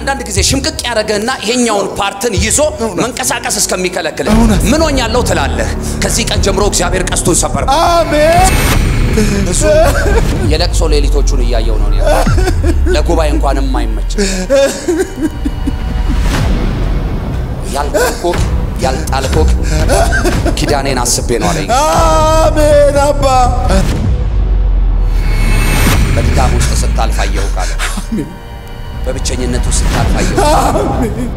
አንዳንድ ጊዜ ሽምቅቅ ያረጋና ይሄኛውን ፓርትን ይዞ መንቀሳቀስ እስከሚከለክል ምን ሆኛለሁ ትላለህ ከዚህ ቀን ጀምሮ እግዚአብሔር ቀስቱን ሰበር አሜን ብዙ የለቅሶ ሌሊቶቹን ያያየው ነው ለጉባኤ እንኳን የማይመች ያልቆቅ ያልጣልቆቅ ኪዳኔን አስቤ ነው አለኝ አሜን አባ በድካም ውስጥ ስታልፋየው ካለ አሜን በብቸኝነት ውስጥ ስታልፋየው አሜን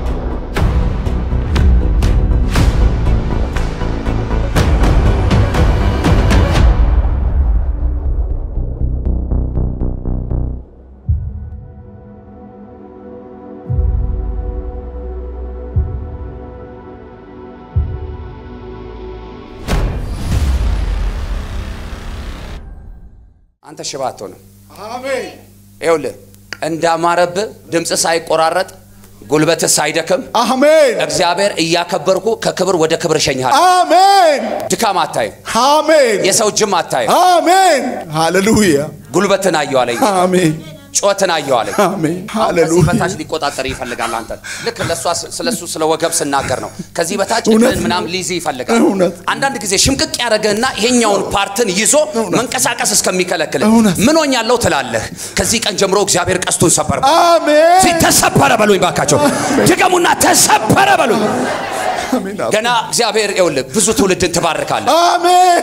አንተ ሽባቶ ነው አሜን ይውል እንዳማረብ ድምጽ ሳይቆራረጥ ጉልበት ሳይደከም አሜን እግዚአብሔር እያከበርኩ ከክብር ወደ ክብር ሸኛል አሜን ድካም አታይ አሜን የሰው ጅም አታይ አሜን ሃሌሉያ ጉልበትን አየው አለኝ አሜን ጮትን አየው አለኝ አሜን ሃሌሉያ በታች ሊቆጣጠር ይፈልጋል አንተ ልክ ስለሱ ስለወገብ ስናገር ነው ከዚህ በታች ምናም ሊዚ ይፈልጋል አንዳንድ ጊዜ ሽምቅቅ ያረጋና ይሄኛውን ፓርትን ይዞ መንቀሳቀስ እስከሚከለክል ምን ሆኛለሁ ትላለህ ከዚህ ቀን ጀምሮ እግዚአብሔር ቀስቱን ሰበር አሜን ተሰበረ በሉኝ ባካቸው ድገሙና ተሰበረ በሉኝ አሜን ገና እግዚአብሔር ይውል ብዙ ትውልድን ተባርካለ አሜን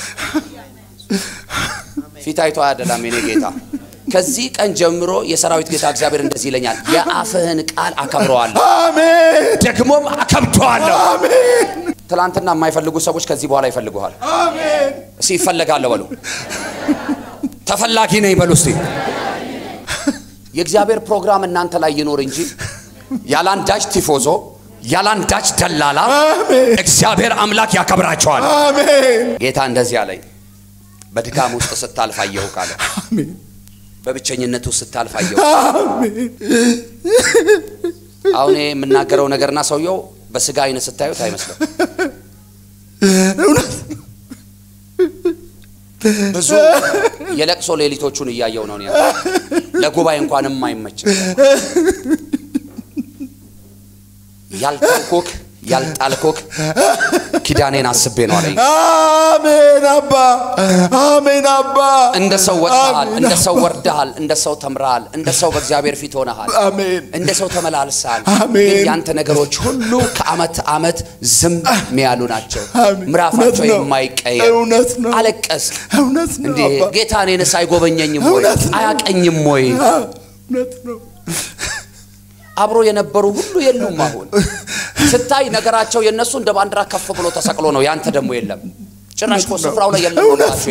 ፊታይቷ አደላም የኔ ጌታ ከዚህ ቀን ጀምሮ የሰራዊት ጌታ እግዚአብሔር እንደዚህ ይለኛል የአፍህን ቃል አከብረዋለሁ አሜን ደግሞም አከብደዋለሁ አሜን ትላንትና የማይፈልጉ ሰዎች ከዚህ በኋላ ይፈልጉሃል አሜን እሺ ይፈልጋለሁ በሉ ተፈላጊ ነኝ በሉ እስቲ የእግዚአብሔር ፕሮግራም እናንተ ላይ ይኖር እንጂ ያላንዳች ቲፎዞ ያላንዳች ደላላ እግዚአብሔር አምላክ ያከብራቸዋል አሜን ጌታ እንደዚህ ያለኝ በድካም ውስጥ ስታልፋየው ካለ አሜን በብቸኝነት ውስጥ ስታልፋየው አሜን አሁን የምናገረው ነገርና ሰውየው በስጋ አይነ ስታዩት አይመስልም ብዙ የለቅሶ ሌሊቶቹን ያያየው ነው ለጉባኤ እንኳን የማይመች ያልቆቅ ያልጣልቆቅ ኪዳኔን አስቤ ነው አለኝ አሜን አባ አሜን አባ እንደ ሰው ወጣል እንደ ሰው ወርዳል እንደ ሰው ተምራል እንደ ሰው በእግዚአብሔር ፊት ሆነሃል አሜን እንደ ሰው ተመላልሳል አሜን ያንተ ነገሮች ሁሉ ከአመት አመት ዝም የሚያሉ ናቸው ምራፋቸው የማይቀየር እውነት ነው አለቀስ እውነት ነው እንዴ ጌታ እኔን ሳይጎበኘኝም ወይ አያቀኝም ወይ እውነት ነው አብሮ የነበሩ ሁሉ የሉም አሁን ስታይ ነገራቸው የነሱ እንደ ባንድራ ከፍ ብሎ ተሰቅሎ ነው ያንተ ደሞ የለም ጭራሽ ስፍራው ላይ የለም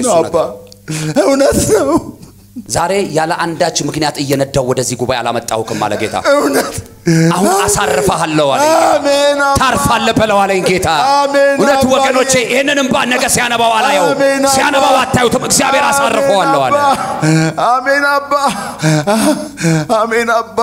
እውነት ነው ዛሬ ያለ አንዳች ምክንያት እየነዳው ወደዚህ ጉባኤ አላመጣሁክም ማለት ጌታ እውነት አሁን አሳርፈሃለሁ አለኝ አሜን ታርፋለህ በለው አለኝ ጌታ እውነት ወገኖቼ ይሄንንም ባነገ ሲያነባው አላየው ሲያነባው አታዩትም እግዚአብሔር አሳርፈዋለሁ አለ አሜን አባ አሜን አባ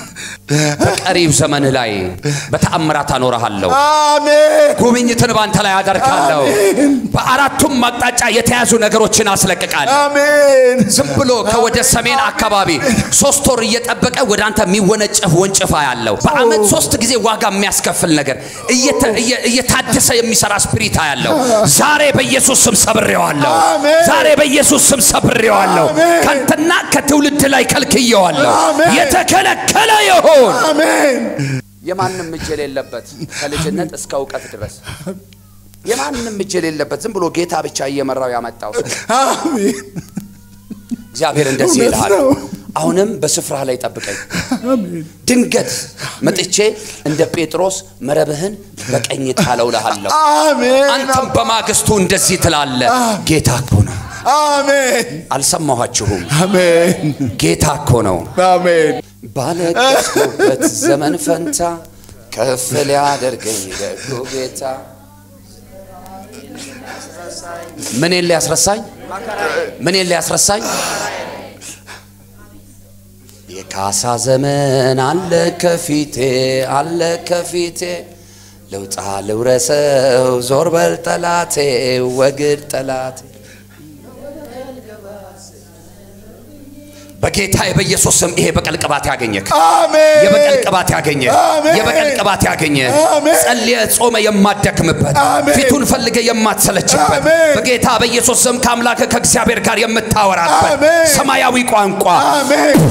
በቀሪው ዘመን ላይ በተአምራት አኖርሃለሁ አሜን ጉብኝትን ባንተ ላይ አደርጋለሁ በአራቱም አቅጣጫ የተያዙ ነገሮችን አስለቅቃለሁ አሜን ዝም ብሎ ከወደ ሰሜን አካባቢ 3 ወር እየጠበቀ ወደ አንተ የሚወነጨፍ ወንጭፋ ያለው በአመት 3 ጊዜ ዋጋ የሚያስከፍል ነገር እየታደሰ የሚሰራ ስፒሪት ያለው ዛሬ በኢየሱስ ስም ሰብሬዋለሁ ዛሬ በኢየሱስ ስም ሰብሬዋለሁ ካንተና ከትውልድ ላይ ከልክየዋለሁ የተከለከለ ይሁን አሜን የማንንም እጅ የሌለበት ከልጅነት እስከ ዕውቀት ድረስ የማንንም እጅ የሌለበት ዝም ብሎ ጌታ ብቻ እየመራው ያመጣው አሜን እግዚአብሔር እንደዚህ ይላል አሁንም በስፍራ ላይ ጠብቀኝ አሜን ድንገት መጥቼ እንደ ጴጥሮስ መረብህን በቀኝ ጣለው ለሃለሁ አሜን አንተም በማግስቱ እንደዚህ ትላለ ጌታ እኮ ነው አሜን አልሰማኋችሁም አሜን ጌታ እኮ ነው አሜን ባለቀስኩበት ዘመን ፈንታ ከፍ ሊያደርገኝ ደግሞ ጌታ ምን ሊያስረሳኝ ምን ሊያስረሳኝ የካሳ ዘመን አለ ከፊቴ ለውጣ ልውረሰው ዞር በል ጠላቴ ወግድ ጠላቴ በጌታዬ በኢየሱስ ስም ይሄ በቀል ቅባት ያገኘክ አሜን የበቀል ቅባት ያገኘ የበቀል ቅባት ያገኘ ጸልየ ጾመ የማደክምበት ፊቱን ፈልገ የማትሰለችበት በጌታ በኢየሱስ ስም ከአምላክ ከእግዚአብሔር ጋር የምታወራበት ሰማያዊ ቋንቋ አሜን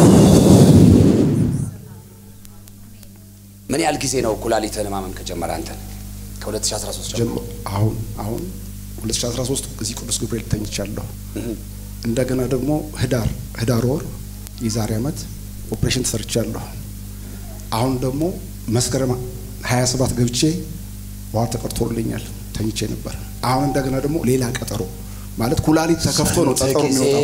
ምን ያህል ጊዜ ነው ኩላሊትህን ማመም ከጀመረ አንተ ከ2013 ጀምሮ አሁን 2013 እዚህ ቅዱስ ገብርኤል ተኝቻለሁ እንደገና ደግሞ ህዳር ወር የዛሬ አመት ኦፕሬሽን ተሰርቻለሁ አሁን ደግሞ መስከረም 27 ገብቼ ዋር ተቀርቶልኛል ተኝቼ ነበር አሁን እንደገና ደግሞ ሌላ ቀጠሮ ማለት ኩላሊት ተከፍቶ ነው ቀጠሮ የሚወጣው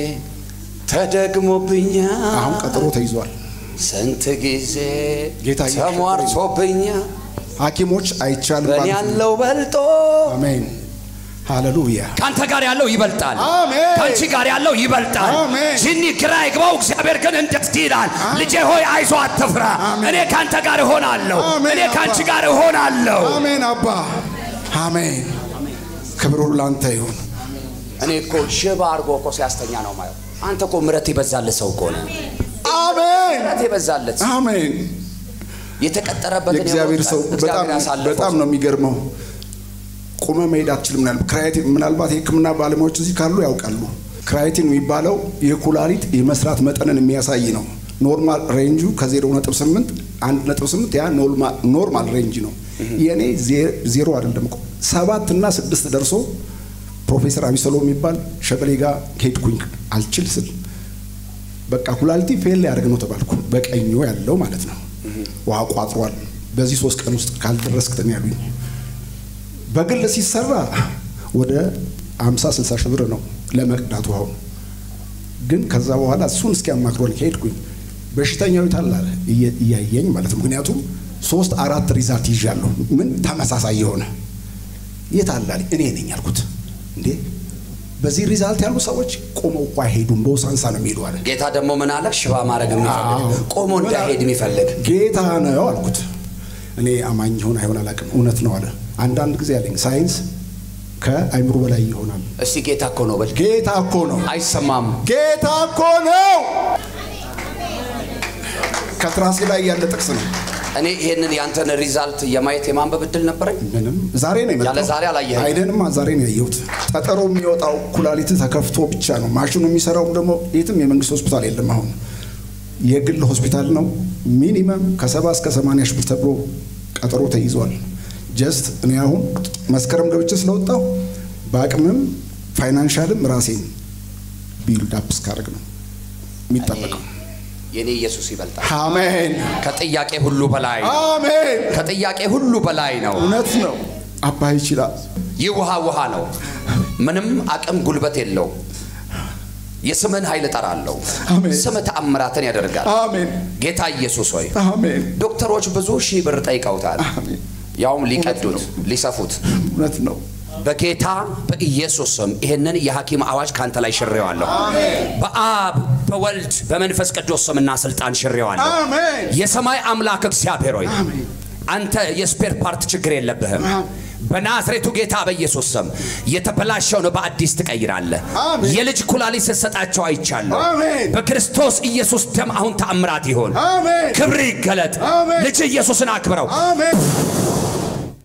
ተደግሞብኛ አሁን ቀጠሮ ተይዟል ስንት ጊዜ ጌታ ተሟርቶብኛ ሐኪሞች አይቻልም በእኔ ያለው በልጦ አሜን ሃሌሉያ ካንተ ጋር ያለው ይበልጣል አሜን ካንቺ ጋር ያለው ይበልጣል ጂኒ ግራ ይግባው እግዚአብሔር ግን እንደዚህ ይላል ልጄ ሆይ አይዞ አትፍራ እኔ ካንተ ጋር ሆናለሁ እኔ ካንቺ ጋር ሆናለሁ አሜን አባ አሜን ክብሩ ላንተ ይሁን እኔ እኮ ሽባ አርጎ እኮ ሲያስተኛ ነው ማለት አንተ እኮ ምረት ይበዛልህ ሰው እኮ ነህ አሜን ምረት ይበዛልህ አሜን የተቀጠረበት እግዚአብሔር ሰው በጣም ነው የሚገርመው ቆመ መሄድ አትችልም ክራይቲን ምናልባት የሕክምና ባለሙያዎች እዚህ ካሉ ያውቃሉ ክራይቲን የሚባለው የኩላሊት የመስራት መጠንን የሚያሳይ ነው ኖርማል ሬንጁ ከ0.8 1.8 ያ ኖርማል ሬንጅ ነው የኔ 0 አይደለም 7 እና 6 ደርሶ ፕሮፌሰር አቢሰሎ የሚባል ሸበሌ ጋር ሄድኩኝ አልችል ስል በቃ ኩላሊቲ ፌል ያደርግ ነው ተባልኩ በቀኙ ያለው ማለት ነው ውሃ ቋጥሯል በዚህ 3 ቀን ውስጥ ካልደረስክ ተኛሉኝ በግል ሲሰራ ወደ 50-60 ሺህ ብር ነው ለመቅዳቱ አሁን ግን ከዛ በኋላ እሱን እስኪያማክሮኝ ሄድኩኝ በሽተኛው ይታላል እያየኝ ማለት ነው ምክንያቱም 3-4 ሪዛልት ይዣለሁ ምን ተመሳሳይ የሆነ የታላል እኔ ነኝ ያልኩት እንዴ በዚህ ሪዛልት ያሉ ሰዎች ቆመው አይሄዱም በውሳንሳ ነው የሚሄዱ አለ ጌታ ደግሞ ምን አለ ሽባ ማድረግ የሚፈልግ ቆሞ እንዳይሄድ የሚፈልግ ጌታ ነው አልኩት እኔ አማኝ ሆነ አይሆን አላውቅም እውነት ነው አለ አንዳንድ ጊዜ ያለኝ ሳይንስ ከአይምሮ በላይ ይሆናል እስቲ ጌታ እኮ ነው በል ጌታ እኮ ነው አይሰማም ጌታ እኮ ነው ከትራሴ ላይ ያለ ጥቅስ ነው እኔ ይሄንን ያንተን ሪዛልት የማየት የማንበብ እድል ነበረኝ ምንም ዛሬ ነው ያለ ዛሬ አላየህ አይደንማ ዛሬ ነው ያየሁት ጠጠሮ የሚወጣው ኩላሊት ተከፍቶ ብቻ ነው ማሽኑ የሚሰራው ደግሞ የትም የመንግስት ሆስፒታል የለም አሁን የግል ሆስፒታል ነው ሚኒመም ከ70 እስከ 80 ሺህ ብር ተብሎ ቀጠሮ ተይዟል ጀስት እኔ አሁን መስከረም ገብቼ ስለወጣው በአቅምም ፋይናንሻልም ራሴን ቢልድ አፕ ስካርግ ነው የሚጠበቀው የኔ ኢየሱስ ይበልጣል አሜን ከጥያቄ ሁሉ በላይ አሜን ከጥያቄ ሁሉ በላይ ነው እውነት ነው አባይ ይችላል ይውሃ ነው ምንም አቅም ጉልበት የለው የስምን ኃይል ጠራለው ስም ተአምራትን ያደርጋል አሜን ጌታ ኢየሱስ ሆይ አሜን ዶክተሮች ብዙ ሺህ ብር ጠይቀውታል አሜን ያውም ሊቀዱት ሊሰፉት እውነት ነው በጌታ በኢየሱስ ስም ይሄንን የሐኪም አዋጅ ካንተ ላይ ሽሬዋለሁ በአብ በወልድ በመንፈስ ቅዱስ ስምና ስልጣን ሽሬዋለሁ አሜን የሰማይ አምላክ እግዚአብሔር ሆይ አንተ የስፔር ፓርት ችግር የለብህም በናዝሬቱ ጌታ በኢየሱስ ስም የተበላሸውን በአዲስ ትቀይራለህ የልጅ ኩላሊት ሰጣቸው አይቻለሁ በክርስቶስ ኢየሱስ ደም አሁን ተአምራት ይሆን ክብር ይገለጥ ልጅ ኢየሱስን አክብረው አሜን